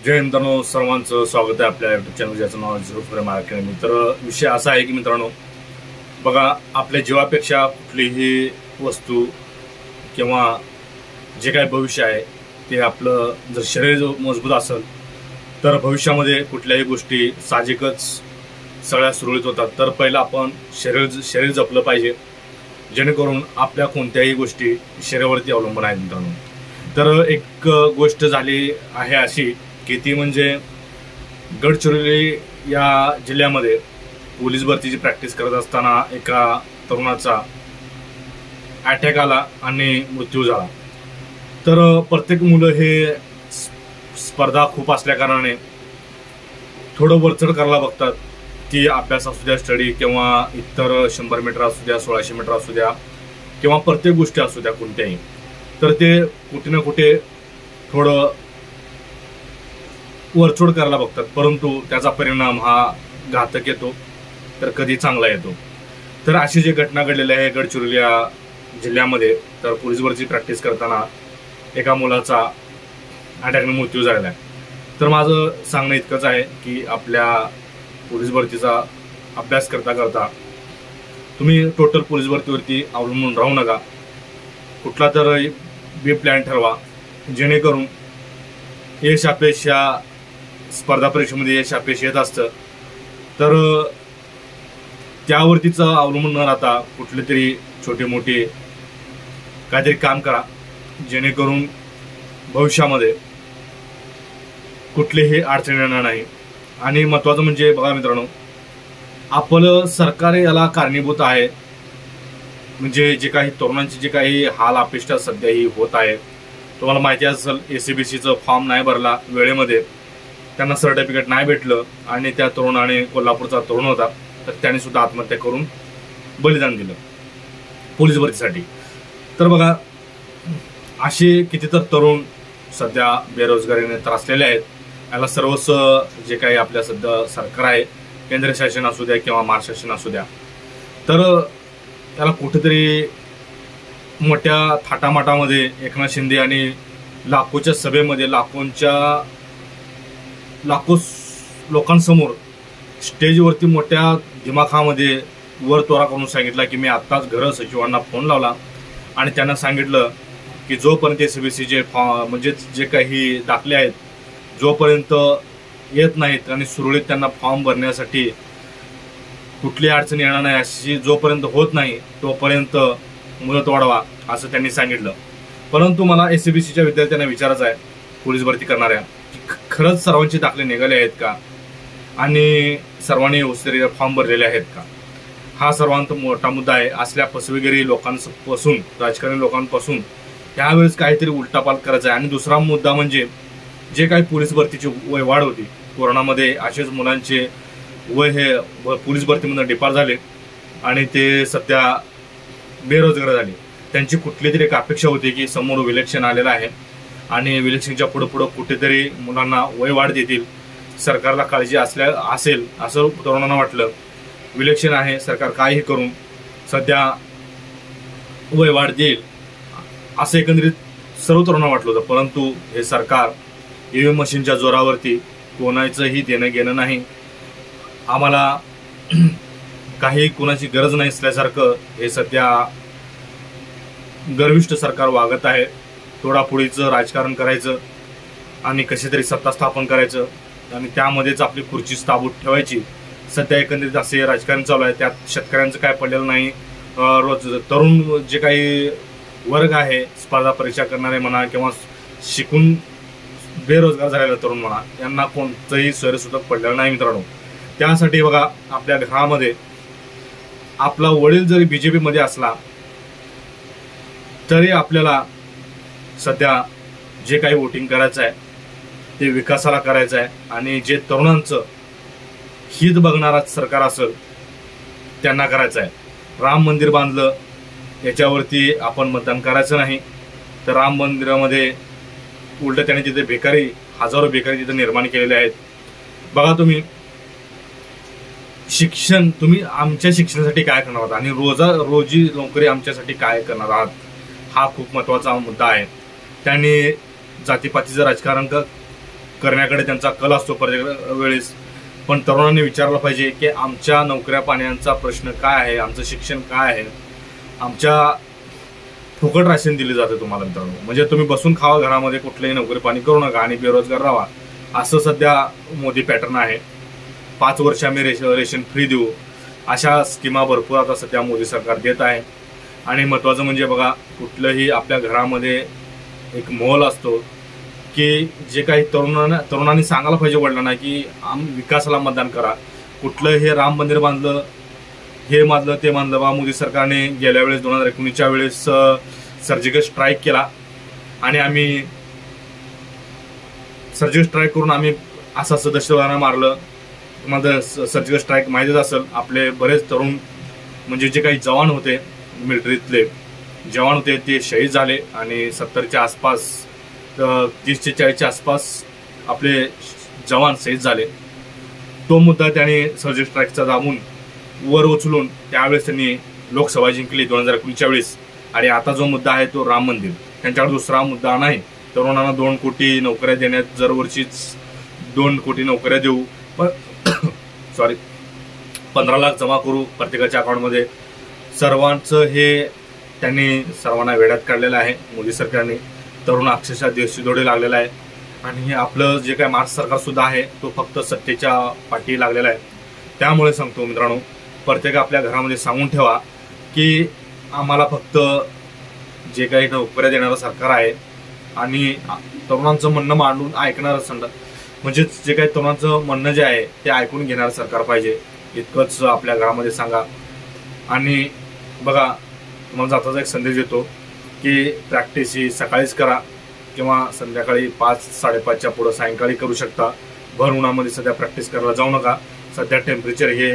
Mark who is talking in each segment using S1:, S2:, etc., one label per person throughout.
S1: जय मित्रांनो, सर्वांचं स्वागत आहे आपल्या युट्यूब चॅनल ज्याचं नाव झिरो फ्रेम अकॅडमी। तर विषय असा आहे की मित्रांनो, बघा, आपल्या जीवापेक्षा कुठलीही वस्तू किंवा जे काही भविष्य आहे ते आपलं जर शरीर मजबूत असेल तर भविष्यामध्ये कुठल्याही गोष्टी साहजिकच सगळ्या सुरळीत होतात। तर पहिला आपण शरीर जपलं पाहिजे, जेणेकरून आपल्या कोणत्याही गोष्टी शरीरावरती अवलंबून आहेत मित्रांनो। तर एक गोष्ट झाली आहे अशी की ती म्हणजे गडचिरोली या जिल्ह्यामध्ये पोलीस भरतीची प्रॅक्टिस करत असताना एका तरुणाचा अटॅक आला आणि मृत्यू झाला। तर प्रत्येक मुलं हे स्पर्धा खूप असल्या कारणाने थोडं वरचढ करायला बघतात, ती अभ्यास असू द्या, स्टडी किंवा इतर 100 मीटर असू द्या, 1600 मीटर असू द्या किंवा प्रत्येक गोष्टी असू द्या कोणत्याही, तर ते कुठे ना कुठे थोडं वरचढ करायला बघतात, परंतु त्याचा परिणाम हा घातक येतो तर कधी चांगला येतो। तर अशी जी घटना घडलेली आहे गडचिरोली या जिल्ह्यामध्ये, तर पोलीस भरतीची प्रॅक्टिस करताना एका मुलाचा अटॅकने मृत्यू झालेला आहे। तर माझं सांगणं इतकंच आहे की आपल्या पोलीस भरतीचा अभ्यास करता करता तुम्ही टोटल पोलीस भरतीवरती अवलंबून राहू नका, कुठला तर बी प्लॅन ठरवा, जेणेकरून यश अपयश या स्पर्धा परीक्षेमध्ये यश अपयश येत असतं, तर त्यावरतीचं अवलंबून न राहता कुठले तरी छोटे मोठे काहीतरी काम करा, जेणेकरून भविष्यामध्ये कुठलेही अडचणी येणार नाही। आणि महत्त्वाचं म्हणजे बघा मित्रांनो, आपलं सरकार याला कारणीभूत आहे, म्हणजे जे काही तरुणांची जे काही हाल अपेष्टा सध्याही होत आहे, तुम्हाला माहिती असेल ACBCचं फॉर्म नाही भरला वेळेमध्ये, त्यांना सर्टिफिकेट नाही भेटलं आणि त्या तरुणाने, कोल्हापूरचा तरुण होता, तर त्याने सुद्धा आत्महत्या करून बलिदान दिलं पोलीस भरतीसाठी। तर बघा, असे कितीतर तरुण सध्या बेरोजगारीने त्रासलेले आहेत। याला सर्वच जे काही आपल्या सध्या सरकार आहे, केंद्र शासन असू द्या किंवा महाराष्ट्र शासन असू द्या, तर त्याला कुठेतरी मोठ्या थाटामाटामध्ये एकनाथ शिंदे आणि लाखोच्या सभेमध्ये लाखो लोकांसमोर स्टेजवरती मोठ्या दिमाखामध्ये वर तोरा करून सांगितला की मी आत्ताच गृह सचिवांना फोन लावला आणि त्यांना सांगितलं की जोपर्यंत ACBCचे म्हणजे जे काही दाखले आहेत जोपर्यंत येत नाहीत आणि सुरळीत त्यांना फॉर्म भरण्यासाठी कुठली अडचण येणार नाही अशी जोपर्यंत होत नाही तोपर्यंत मुदत वाढवा, असं त्यांनी सांगितलं। परंतु मला ACBCच्या विद्यार्थ्यांना विचारायचं आहे, पोलीस भरती करणाऱ्या, की खरंच सर्वांचे दाखले निघाले आहेत का आणि सर्वांनी व्यवस्थितरित्या फॉर्म भरलेले आहेत का, हा सर्वांत मोठा मुद्दा आहे। असल्या फसवेगिरी लोकांपासून, राजकारणी लोकांपासून त्यावेळेस काहीतरी उलटापालट करायचा आहे। आणि दुसरा मुद्दा म्हणजे जे काही पोलीस भरतीची वय वाढ होती कोरोनामध्ये, असेच मुलांचे वय हे पोलीस भरतीमधून डिपार झाले आणि ते सध्या बेरोजगार झाले। त्यांची कुठली तरी एक अपेक्षा होती की समोर इलेक्शन आलेलं आहे आणि इलेक्शनच्या पुढं कुठेतरी मुलांना वय वाढ देतील, सरकारला काळजी असेल असं तरुणांना वाटलं। इलेक्शन आहे, सरकार काहीही करून सध्या वय वाढ देईल असं एकंदरीत सर्व तरुणांना वाटलं होतं। परंतु हे सरकार EVM मशीनच्या जोरावरती कोणाचंही देणं घेणं नाही, आम्हाला काही कोणाची गरज नाही असल्यासारखं हे सध्या गर्विष्ठ सरकार वागत आहे। तोडाफोडीचं राजकारण करायचं आणि कशी तरी सत्ता स्थापन करायचं आणि त्यामध्येच आपली खुर्ची ताबूत ठेवायची, सध्या एकंदरीत असे राजकारण चालू आहे। त्यात शेतकऱ्यांचं काय पडलेलं नाही, रोज तरुण जे काही वर्ग आहे, स्पर्धा परीक्षा करणारे म्हणा किंवा शिकून बेरोजगार झालेला तरुण म्हणा, यांना कोणतंही सोयीसुद्धा पडलेलं नाही मित्रांनो। त्यासाठी बघा, आपल्या घरामध्ये आपला वडील जरी BJP मध्ये असला तरी आपल्याला सध्या जे काही वोटिंग करायचं आहे ते विकासाला करायचं आहे आणि जे तरुणांचं हित बघणारा सरकार असेल त्यांना करायचं आहे। राम मंदिर बांधलं याच्यावरती आपण मतदान करायचं नाही, तर राम मंदिरामध्ये उलट त्याने तिथे बेकारी, हजारो बेकारी तिथे निर्माण केलेले आहेत। बघा, तुम्ही शिक्षण, तुम्ही आमच्या शिक्षणासाठी काय करणार आहात आणि रोजी नोकरी आमच्यासाठी काय करणार आहात, हा खूप महत्त्वाचा मुद्दा आहे। त्यांनी जातीपातीचं राजकारण करण्याकडे त्यांचा कल असतो प्रत्येक वेळेस, पण तरुणांनी विचारलं पाहिजे की आमच्या नोकऱ्या पाण्यांचा प्रश्न काय आहे, आमचं शिक्षण काय आहे, आमच्या फुकट राशन दिले जाते तुम्हाला मित्रांनो, म्हणजे तुम्ही बसून खावा घरामध्ये, कुठलीही नोकरी पाणी करू नका आणि बेरोजगार राहा, असं सध्या मोदी पॅटर्न आहे. 5 वर्ष आम्ही रेशन फ्री देऊ, अशा स्कीमा भरपूर आता सध्या मोदी सरकार देत आहे. आणि महत्त्वाचं म्हणजे बघा, कुठलंही आपल्या घरामध्ये एक मोल असतो की जे काही तरुणांनी सांगायला पाहिजे वडिलांना की विकासाला मतदान करा. कुठलं हे राम मंदिर बांधलं, हे बांधलं, ते बांधलं बा, मोदी सरकारने गेल्या वेळेस 2019च्या वेळेस सर्जिकल स्ट्राईक केला आणि आम्ही सर्जिकल स्ट्राईक करून आम्ही असं दहशतवाद्यांना मारलं. तुम्हाला सर्जिकल स्ट्राईक माहितीच असेल. आपले बरेच तरुण म्हणजे जे काही जवान होते, मिलिटरीतले जवान होते, ते शहीद झाले आणि 70च्या आसपास 30 ते 40च्या आसपास आपले जवान शहीद झाले. तो मुद्दा त्यांनी सर्जिकल स्ट्राईकचा दाबून वर उचलून त्यावेळेस त्यांनी लोकसभा जिंकली 2019च्या वेळेस. आणि आता जो मुद्दा आहे तो राम मंदिर, त्यांच्याकडे दुसरा मुद्दा नाही. तरुणांना 2 कोटी नोकऱ्या देण्यात, दरवर्षीच 2 कोटी नोकऱ्या देऊ, पण 15 लाख जमा करू प्रत्येकाच्या अकाउंटमध्ये. सर्वांचं हे त्यांनी सर्वांना वेड्यात काढलेलं आहे मोदी सरकारने. तरुण अक्षरशः देशदोडे लागलेला आहे. आणि हे आपलं जे काय महाराष्ट्र सरकार सुद्धा आहे तो फक्त सत्तेच्या पाठी लागलेला आहे. त्यामुळे सांगतो मित्रांनो, प्रत्येक आपल्या घरामध्ये सांगून ठेवा की आम्हाला फक्त जे काही नोकऱ्या देणारं सरकार आहे आणि तरुणांचं म्हणणं मांडून ऐकणारं म्हणजे जे काही तरुणांचं म्हणणं जे आहे ते ऐकून घेणारं सरकार पाहिजे, इतकंच आपल्या घरामध्ये सांगा. आणि बघा, तुम्हाला जाताचा एक संदेश देतो की प्रॅक्टिस ही सकाळीच करा किंवा संध्याकाळी 5-5:30च्या पुढं सायंकाळी करू शकता. भर उन्हामध्ये सध्या प्रॅक्टिस करायला जाऊ नका. सध्या टेम्परेचर हे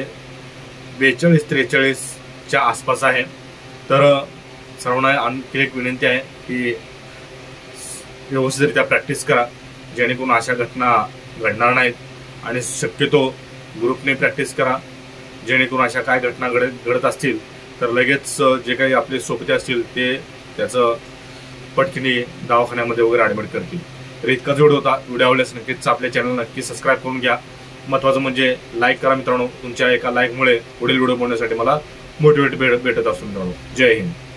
S1: 42-43च्या आसपास आहे. तर सर्वांना आणखी एक विनंती आहे की व्यवस्थितरित्या प्रॅक्टिस करा, जेणेकरून अशा घटना घडणार नाहीत. आणि शक्यतो ग्रुपने प्रॅक्टिस करा, जेणेकरून अशा काय घटना घडत असतील तर लगेच जे काही आपले सोबती असतील ते त्याचं पटकिनी दवाखान्यामध्ये वगैरे ॲडमिट करतील. तर इतकाच व्हिडिओ होता. व्हिडिओ आवडल्यास नक्कीच आपल्या चॅनल नक्की सबस्क्राईब करून घ्या. महत्त्वाचं म्हणजे लाईक करा मित्रांनो. तुमच्या एका लाईकमुळे पुढील व्हिडिओ बनवण्यासाठी मला मोटिवेट भेटत असतो मित्रांनो. जय हिंद.